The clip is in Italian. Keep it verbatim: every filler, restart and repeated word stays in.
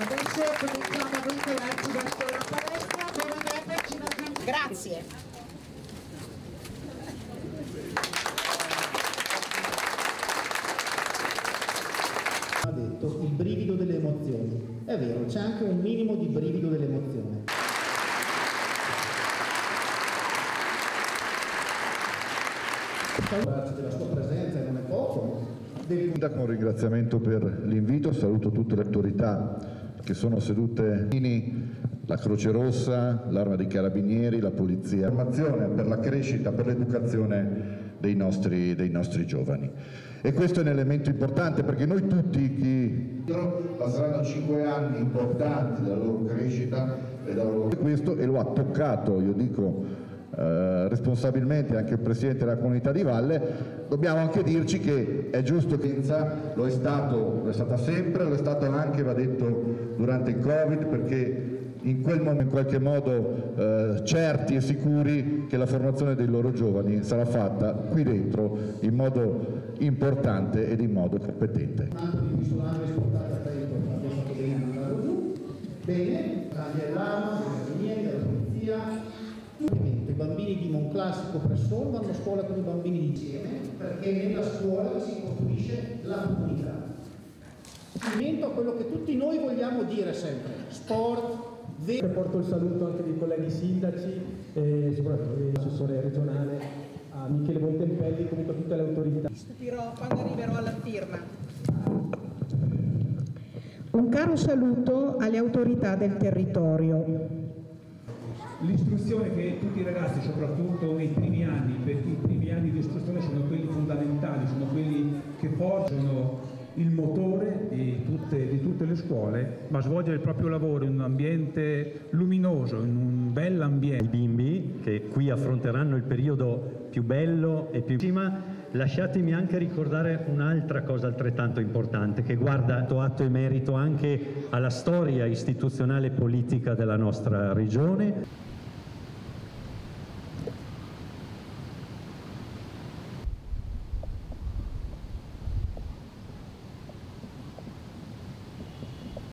Adesso cominciamo a vincolarci verso la palestra, dove dopo ci raggiungiamo. Grazie. Ha detto il brivido delle emozioni. È vero, c'è anche un minimo di brivido delle emozioni. Della sua presenza e non è poco. Un ringraziamento per l'invito, saluto tutte le autorità che sono sedute, la Croce Rossa, l'Arma dei Carabinieri, la Polizia, formazione per la crescita, per l'educazione dei nostri, dei nostri giovani. E questo è un elemento importante perché noi tutti chi passeranno cinque anni importanti della loro crescita e della loro... questo e lo ha toccato, io dico, Eh, responsabilmente anche il Presidente della Comunità di Valle, dobbiamo anche dirci che è giusto che lo è stato, lo è stata sempre, lo è stato anche, va detto, durante il Covid, perché in quel momento in qualche modo eh, certi e sicuri che la formazione dei loro giovani sarà fatta qui dentro in modo importante ed in modo competente. Bene, dell'Arma, dei Carabinieri, della Polizia. I bambini di Monclassico Pressol vanno a scuola con i bambini di insieme, perché nella scuola si costruisce la comunità. Complimento a quello che tutti noi vogliamo dire sempre: sport. Porto il saluto anche dei colleghi sindaci e soprattutto l'assessore regionale, a Michele Bontempelli, comunque a tutte le autorità. Mi stupirò quando arriverò alla firma. Un caro saluto alle autorità del territorio. L'istruzione che tutti i ragazzi, soprattutto nei primi anni, perché i primi anni di istruzione sono quelli fondamentali, sono quelli che forgiano il motore di tutte, di tutte le scuole, ma svolgere il proprio lavoro in un ambiente luminoso, in un bel ambiente. I bimbi che qui affronteranno il periodo più bello e più... Lasciatemi anche ricordare un'altra cosa altrettanto importante che guarda atto e merito anche alla storia istituzionale e politica della nostra regione.